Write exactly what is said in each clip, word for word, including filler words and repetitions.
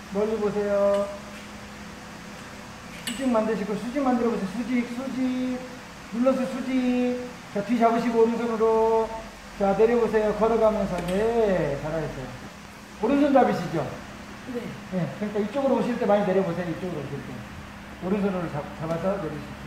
멀리 보세요. 수직 만드시고 수직 만들어 보세요. 수직 수직 눌러서 수직. 자, 뒤 잡으시고 오른손으로. 자, 내려보세요. 걸어가면서. 네, 잘하셨어요. 오른손 잡으시죠? 네. 네. 그러니까 이쪽으로 오실 때 많이 내려보세요. 이쪽으로 오실 때. 오른손으로 잡, 잡아서 내리시죠.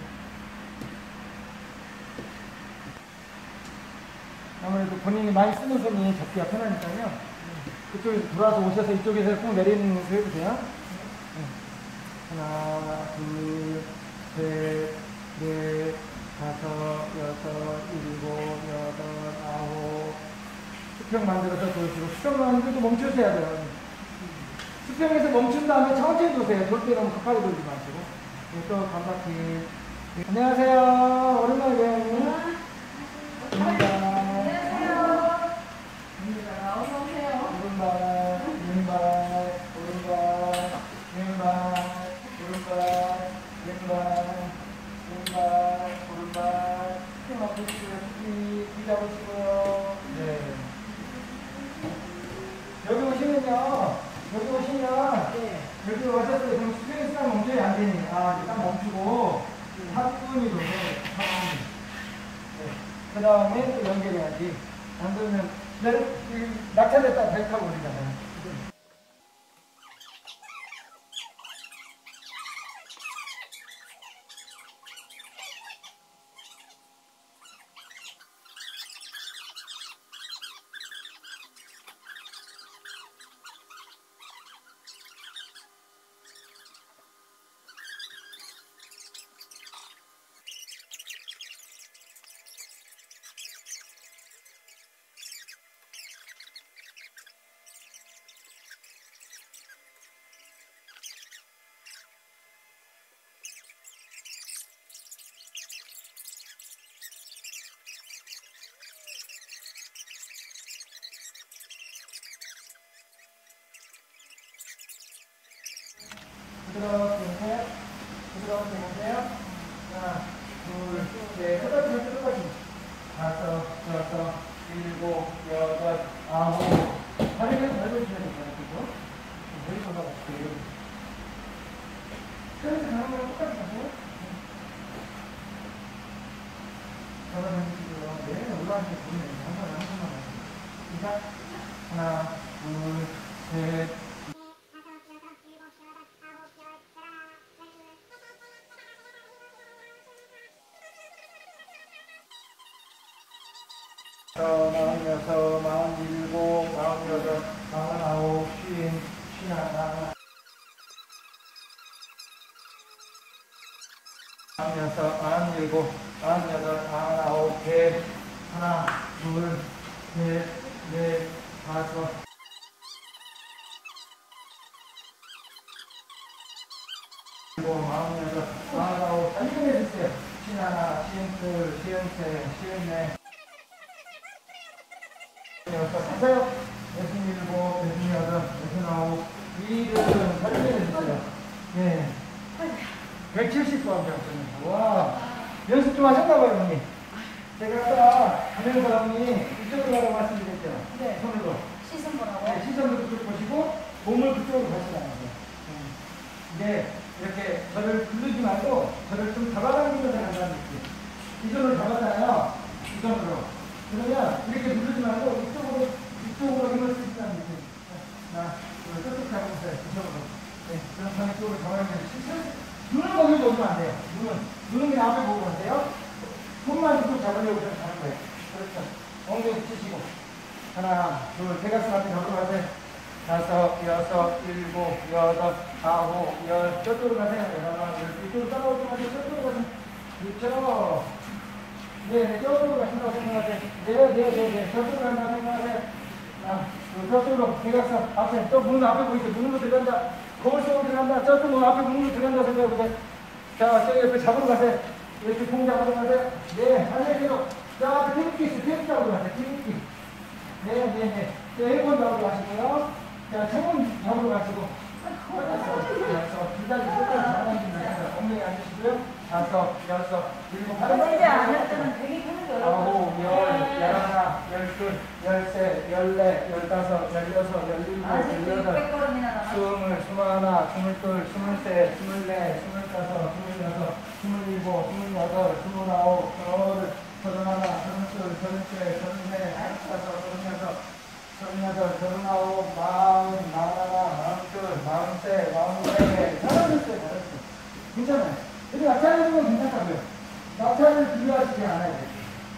아무래도 본인이 많이 쓰는 손이 잡기가 편하니까요. 그쪽에서 돌아서 오셔서 이쪽에서 꼭 내리는 거 해보세요. 네. 하나, 둘, 셋, 넷, 다섯, 여섯, 일곱, 여덟, 아홉. 수평 만들어서 보여주고, 수평 만들고 멈추셔야 돼요. 수평에서 멈춘 다음에 천천히 도세요. 돌 때 너무 가까이 돌지 마시고. 네, 또 반바퀴. 네. 안녕하세요. 오랜만에 뵈요. 안녕하세요. 오른발, 왼발, 오른발, 왼발, 오른발, 왼발, 왼발, 오른발. 힘 앞으시고요. 뒤, 뒤 잡으시고요. 네. 여기 오시면요. 여기 오시면. 네. 여기 오셨을 때 그럼 수평에서 딱 멈춰야 안 되니. 아, 이제 딱 멈추고. 사 분이 도서 사 분. 네. 그 다음에 또 연결해야지. 안 그러면, 낙차됐다가 다시 타고 오시잖아요. 부드럽게 보세요. 부드럽게 보세요. 하나, 둘, 셋, 끝까지, 끝까지. 다섯, 여섯, 일곱, 여덟, 아홉. 다리를 밟아주셔야 될까요? 그죠? 머리 걷어가실게요. 그래서 가는 거랑 똑같이 가세요. 잡아주시고요. 네, 올라가시면 보이네요. 한 번에 한 번만 하세요. 시작. 하나, 둘, 셋. 마흔여섯, 마흔일곱, 마흔여덟, 마흔아홉, 쉰, 쉰하나. 마흔여섯, 마흔일곱, 마흔여덟, 마흔아홉, 백. 하나, 둘, 셋, 넷, 다섯. 일곱, 마흔여덟, 마흔아홉. 자, 이거 해주세요. 쉰하나, 쉰둘, 쉰셋, 쉰넷. 여섯, 하세요. 여섯일곱, 여섯여덟, 여섯아홉, 일은 살려주세요. 네. 백칠십 번 배웠습니다. 와. 연습 좀 하셨나봐요, 언니. 제가 아까 가는 사람이 이쪽으로 가라고 말씀드렸죠? 네. 손으로. 시선 보라고? 네, 시선으로 그쪽 보시고, 몸을 그쪽으로 가시라는 거예요. 네. 이게 이렇게 저를 부르지 말고, 저를 좀 잡아당기면서 간다는 느낌. 이 손으로 잡았잖아요. 이 손으로. 그러면 이렇게 누르지 말고 이쪽으로, 이쪽으로 힘을 쓰시다는 느낌. 하나, 둘, 쭉 잡으세요. 이쪽으로. 네, 그럼 저는 이쪽으로 잡아야 돼요. 눈은 거기서 오면 안 돼요. 눈은. 눈은 그냥 앞에 보고 가세요. 손만 이쪽 잡으려고 그냥 가는 거예요. 그렇죠. 엉덩이 치시고. 하나, 둘, 대가슴 앞에 잡으러 가세요. 다섯, 여섯, 일곱, 여덟, 아홉, 열. 저쪽으로 가세요. 하나, 둘, 이쪽으로 따라오지 마세요. 저쪽으로 가세요. 그렇죠. 네, 네, 저쪽으로 가신다고 생각하세요. 네, 네, 네, 네. 저쪽으로 간다고 생각하세요. 아, 저쪽으로 대각선 앞에, 또 문 앞에 보이죠? 문으로 들어간다. 거울 속으로 들어간다. 저쪽 문 앞에 문으로 들어간다 생각해보세요. 자, 저기 옆에 잡으러 가세요. 이렇게 공 잡으러 가세요. 네, 반대로. 자, 앞에 태극기 있어요. 태극기 잡으러 가세요. 태극기. 네, 네, 네. 자, 에어컨 잡으러 가시고요. 자, 창문 잡으러 가시고. 여섯, 두 다리 끝까지 잡아당깁니다. 엉덩이 앉으시고요. 다섯, 여섯, 일곱, 어른들이 안 할 때는 되게 힘들어요. 아홉, 열, 열하나, 열둘, 열셋, 열넷, 열다섯, 열여섯, 열일곱, 아직도 열여덟. 육백 걸음이나 남았어요. 스물, 스물하나, 스물둘, 스물셋, 스물넷, 스물다섯, 스물여섯, 스물일곱, 스물여덟, 스물아홉, 서른, 서른하나, 서른둘, 서른셋, 서른넷, 서른다섯, 서른여섯, 서른여덟, 서른아홉, 마흔, 마흔하나, 마흔둘, 마흔셋, 마흔넷, 잘하셨어요, 잘했어요. 괜찮아요. 근데 낙차를 주면 괜찮다고요. 낙차를 비교하시지 않아야 돼요.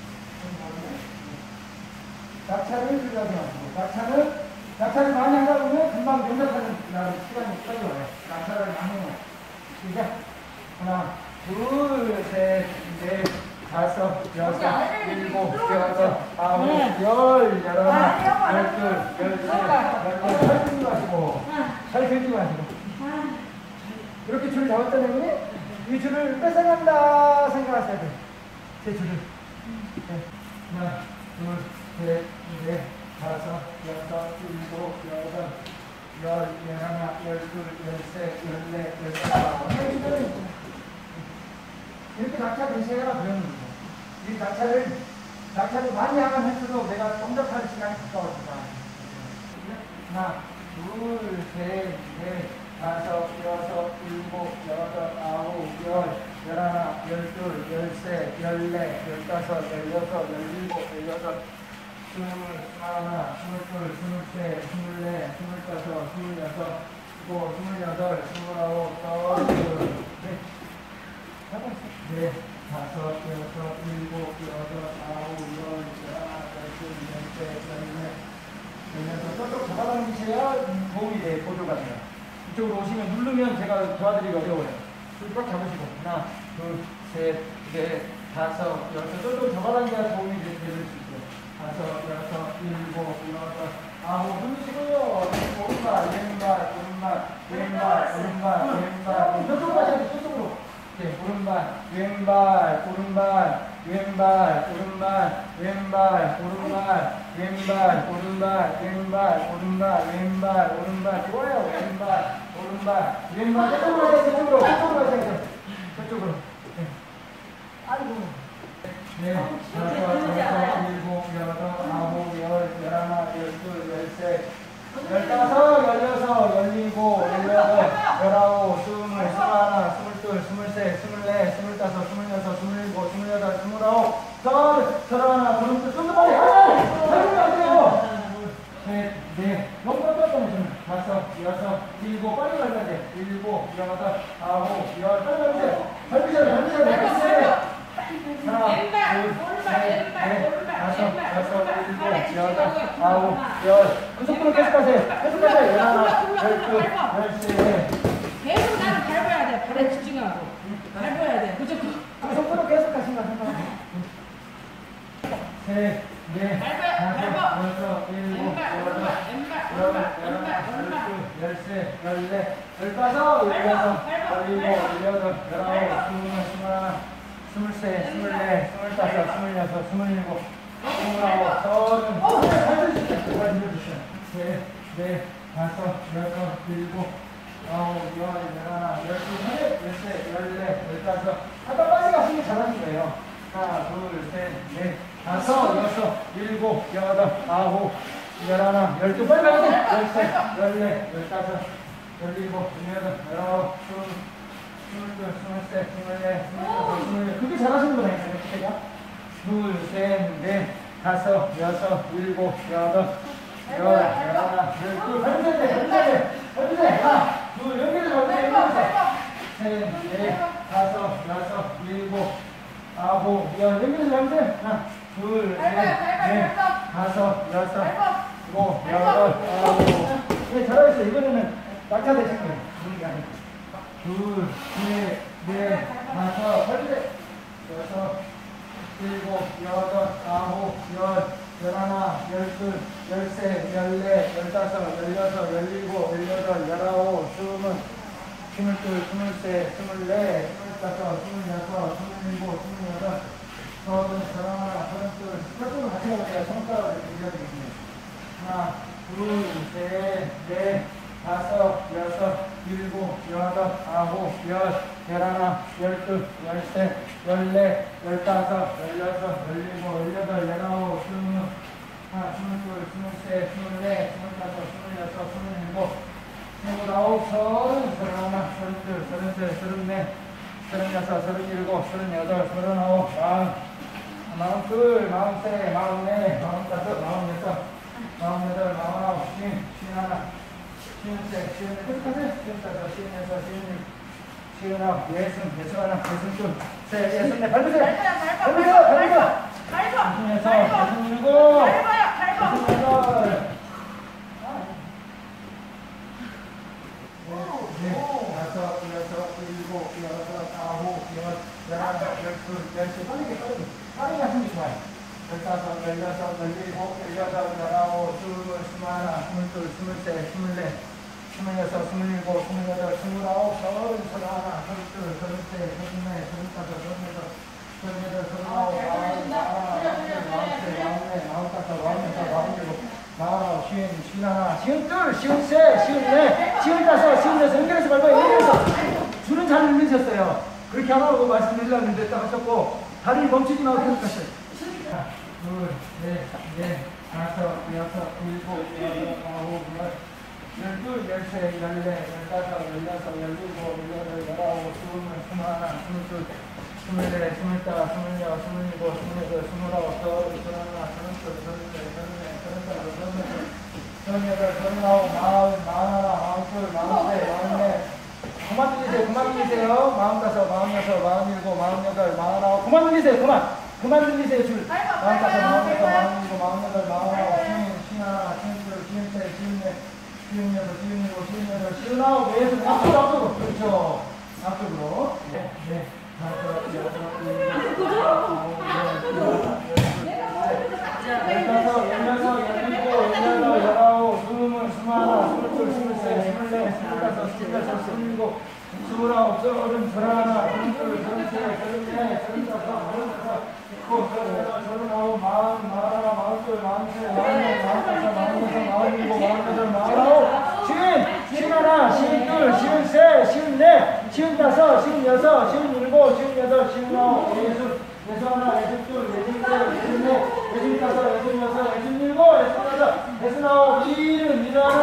낙차를 비교하지 마시고, 낙차를, 낙차를 많이 하다 보면 금방 연락하는 날 시간이 빨리와요. 낙차를 많이 해요. 시작. 하나, 둘, 셋, 넷, 다섯, 여섯, 일곱, 여덟, 아홉, 열, 열하나, 열둘, 열셋, 열넷, 살 들지 마시고, 살 들지 마시고. 이렇게 줄을 잡았다는 얘기는 이 줄을 뺏어간다 생각하셔야 돼요. 제 줄을. 네. 하나, 둘, 셋, 넷, 다섯, 여섯, 일곱, 여덟, 열, 열하나, 열둘, 열셋, 열넷, 열다섯. 이렇게 낙차 되셔야 되는 거죠. 이 낙차를, 낙차를 많이 하면 할수록 내가 동작하는 시간이 가까워진다. 하나, 둘, 셋, 넷, 다섯, 여섯, 일곱, 여덟, 아홉, 열, 열하나, 열둘, 열셋, 열넷, 열다섯, 열여섯, 열일곱, 열여덟, 스물, 스물하나, 스물둘, 스물셋, 스물넷, 스물다섯, 스물여섯, 스물일곱, 스물여덟, 스물아홉, 서른, 넷, 다섯, 여섯, 일곱, 여덟, 아홉, 열, 열하나, 열둘, 열셋, 열넷, 열여섯. 저쪽 잡아당기셔야 도움이 돼요. 보조가 돼요. 이쪽으로 오시면 누르면 제가 도와드리기 어려워요. 줄 꽉 잡으시고 하나, 둘, 셋, 넷, 다섯, 여섯. 저쪽 잡아당겨야 도움이 될 수 있어요. 다섯, 여섯, 일곱, 여덟, 아홉. 누르시고요. 오른발, 왼발, 오른발, 왼발, 오른발, 왼발. 저쪽으로 가셔야 돼요. 저쪽으로. 네, 오른발, 왼발, 오른발, 왼발, 오른발, 왼발, 오른발, 왼발, 오른발, 왼발, 오른발, 왼발, 오른발. 좋아요. 왼발, 오른발, 왼발. 저쪽으로 가세요. 저쪽으로. 저쪽으로 가세요. 저쪽으로. 네. 아이고. 네, 다섯, 여섯, 일곱, 여덟, 아홉, 열, 열하나, 열둘, 열셋, 열다섯, 열여섯, 열일곱, 열여덟, 열아홉, 스물, 스물하나, 스물둘, 스물셋, 스물넷, 스물다섯, 스물여섯, 스물일곱, 스물여덟, 스물아홉, 서른, 서른하나, 서른둘, 좀 더 빨리! 하면 안 돼요! 셋, 넷, 너무 깜깜하잖아요, 지금. 다섯, 여섯, 일곱, 빨리 밟아야 돼. 일곱, 여덟, 아홉, 열, 빨리 밟으세요. 밟으세요, 밟으세요, 밟으세요. 하나, 둘, 셋, 넷, 다섯, 여섯, 일곱, 여덟, 아홉, 열. 그 속도로 계속 가세요. 계속 가세요. 열하나, 열둘, 열셋. 계속 나는 밟아야 돼. 발에 집중하고. 밟아야 돼. 그죠? 그 속도로 계속 가신다 생각하세요. 셋, 넷, 다섯, 여섯, 일곱, 여덟, 열, 열하나, 열둘, 열셋, 열넷, 열다섯, 열여섯, 열일곱, 열여덟, 열아홉, 스물, 스물하나, 스물셋, 스물넷, 스물다섯, 스물여섯, 스물일곱, 스물아홉, 서른. 셋, 넷, 다섯, 여섯, 일곱, 아홉, 열, 열하나, 열둘, 열셋, 열넷, 열다섯. 아까 빨리 가시면 잘하신 거예요. 하나, 둘, 셋, 넷, 다섯, 여섯, 일곱, 여덟, 아홉, 열하나, 열둘. 빨리 가야 돼. 열셋, 열넷, 열다섯, 열일곱, 열여덟, 열아홉, 스물. 스물둘, 스물셋, 스물넷, 스물여섯, 스물일곱. 그렇게 잘하시는 거네요, 제가. 둘, 셋, 넷, 다섯, 여섯, 일곱, 여덟, 열, 열하나, 열둘. 해주세요, 해주세요, 해주세요. 하나, 둘, 연결을 잡으세요, 연결해서. 셋, 넷, 다섯, 여섯, 일곱, 아홉, 열. 연결을 잡으세요. 하나, 둘, 셋, 넷, 다섯, 여섯, 일곱, 여덟, 아홉. 네, 잘하셨어요. 이번에는 낙차 되신 거예요. 그런 게 아니고. 둘, 셋, 넷, 다섯, 해주세요. 여섯, 일곱, 여덟, 아홉, 열, 열하나, 열둘, 열셋, 열넷, 열다섯, 열여섯, 열일곱, 열여덟, 열아홉, 스물, 스물둘, 스물셋, 스물넷, 스물다섯, 스물여섯, 스물일곱, 스물여덟, 서른, 서른하나, 서른둘. 저쪽으로 같이 가볼게요. 손가락을 빌려드리겠습니다. 하나, 둘, 셋, 넷, 다섯, 여섯, 일곱, 여덟, 아홉, 열, 열하나, 열둘, 열셋, 열넷, 열다섯, 열여섯, 열일곱, 열여덟, 열아홉, 스물, 하나, 스물둘, 스물셋, 스물넷, 스물다섯, 스물여섯, 스물일곱, 스물아홉, 서른여섯, 서른일곱, 서른여덟, 서른아홉, 마흔, 마흔둘, 마흔세, 마흔네, 마흔다섯, 마흔여섯, 마흔여덟, 마흔아홉, 쉰, 쉰하나, 쉰세, 쉰넷, 끝까지, 쉰다섯, 쉰여섯, 쉰일곱, 쉰아홉, 예순, 예순하나, 예순둘, 세, 예순넷, 밟으세요! 밟으세요! 밟으세요! 예순여섯, 예순일곱, 예순여덟, 다섯, 여섯, 일곱, 여덟, 아홉, 열, 열하나, 열둘, 열셋, 빠르게 빠르게 빠르게 하시면 좋아요. 열다섯, 열여섯, 열일곱, 열여덟, 열아홉, 스물, 스물하나, 스물둘, 스물셋, 스물넷, 스물여섯, 스물일곱, 스물여덟, 스물아홉, 서른, 서른하나, 서른둘, 서른셋, 서른넷, 서른다섯, 서른여섯, 서른여덟, 서른아홉, 마흔, 마흔하나, 마흔둘, 마흔셋, 마흔넷, 마흔다섯, 마흔여섯, 마흔일곱, 마흔아홉, 쉰, 쉰하나, 쉰둘, 쉰셋, 쉰넷, 쉰다섯, 쉰여섯, 연결해서 밟아요. 연결해서. 줄은 잘 늘리셨어요. 그렇게 하라고 말씀드리려는데 딱 하셨고, 다리를 멈추지 말고 계속 가셔요. 하나, 둘, 넷, 넷, 다섯, 여섯, 일곱, 여덟, 아홉, 열, 열둘, 열셋, 열넷, 열다섯, 열여섯, 열일곱, 열여덟, 열아홉, 스물, 스물하나, 스물둘, 스물넷, 스물다, 스물여, 스물일곱, 스물여덟, 스물아홉, 서른, 서른하나, 서른둘, 서른셋, 서른넷, 서른다섯, 서른여섯, 서른여덟, 서른아홉, 마흔, 마흔하나, 마흔둘, 마흔셋, 마흔넷. 그만 들리세요. 그만 들리세요. 마흔다섯, 마흔여섯, 마흔일곱, 마흔여덟, 마흔아홉. 그만 들리세요. 그만. 그만 들리세요. 줄. 마흔다섯, 마흔여섯, 마흔일곱, 마흔여덟, 마흔아홉, 쉰, 쉰하나, 쉰둘, 쉰셋, 쉰넷, 쉰여섯, 쉰일곱, 쉰여덟, 쉰아홉, 예순. 앞쪽으로, 앞쪽으로. 그렇죠. 앞쪽으로. 네, 네. 다섯, 여섯, 일곱, 아홉, 열, 열다섯, 열여섯, 열일곱, 열여덟, 열아홉, 스물, 스물하나, 스물둘, 스물셋, 스물넷, 스물다섯, 스물여섯, 스물일곱, 스물아홉, 서른, 서른하나, 서른둘, 서른셋, 서른넷, 서른다섯, 서른여섯, 서른여덟, 서른아홉, 마흔, 마흔하나, 마흔둘, 마흔셋, 마흔넷, 마흔다섯, 마흔여섯, 마흔일곱, 마흔여덟, 마흔아홉, 쉰, 쉰하나, 쉰둘, 쉰셋, 쉰넷, 쉰다섯, 쉰여섯, 쉰일곱, 쉰여덟, 쉰아홉, 예순, 예순하나, 예순둘, 예순셋, 예순넷, 예순다섯, 예순여섯, 예순일곱, 예순여덟, 예순아홉, 일흔, 일하나,